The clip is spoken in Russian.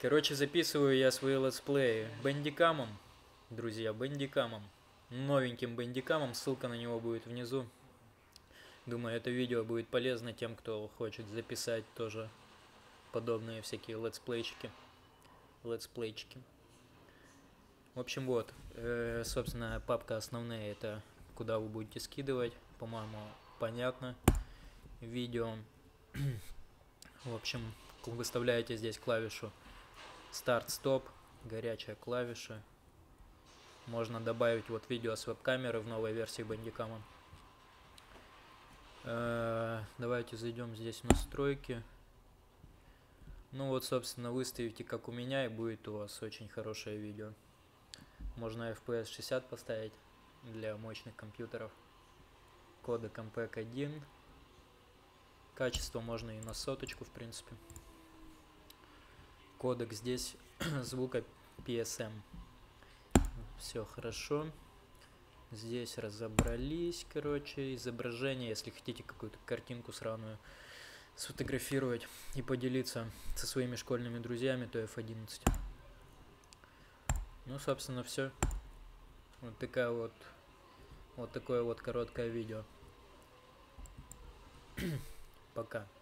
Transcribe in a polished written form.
Короче, записываю я свои летсплеи бэндикамом, друзья, бэндикамом. Новеньким бэндикамом, ссылка на него будет внизу. Думаю, это видео будет полезно тем, кто хочет записать тоже подобные всякие летсплейчики. В общем, вот, собственно, папка основная, это куда вы будете скидывать, по-моему, понятно. Видео. В общем, выставляете здесь клавишу старт-стоп, горячая клавиша. Можно добавить вот видео с веб-камеры в новой версии Bandicam. Давайте зайдем здесь в настройки. Ну вот, собственно, выставите как у меня, и будет у вас очень хорошее видео. Можно FPS 60 поставить для мощных компьютеров. Кодек MPEG 1. Качество можно и на соточку, в принципе. Кодек здесь звука PSM. Все хорошо. Здесь разобрались, короче. Изображение, если хотите какую-то картинку сраную сфотографировать и поделиться со своими школьными друзьями, то F11. Ну, собственно, все. Вот такое вот короткое видео. Пока.